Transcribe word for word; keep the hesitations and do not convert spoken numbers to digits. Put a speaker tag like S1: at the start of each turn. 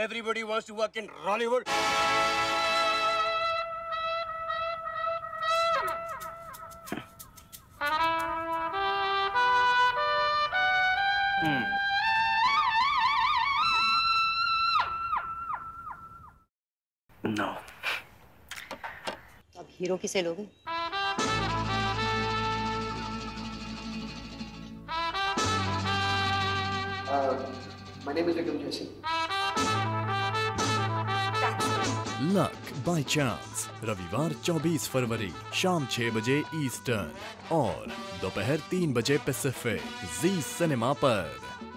S1: everybody wants to work in Bollywood. Hmm. No.
S2: अब hero किसे लोगे?
S3: Uh, my name is Jason.
S4: Luck by chance रविवार चौबीस फरवरी शाम छह बजे ईस्टर्न और दोपहर तीन बजे पैसिफिक जी सिनेमा पर।